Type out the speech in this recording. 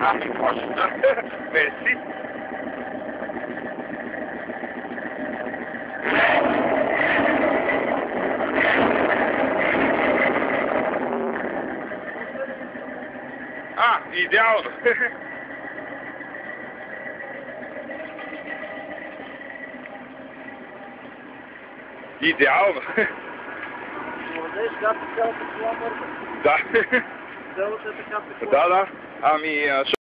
Merci. Ah, idealno. Idealno. Младеж, гати цялата кола мърда. Да. Цялата е така Да, да. Ами,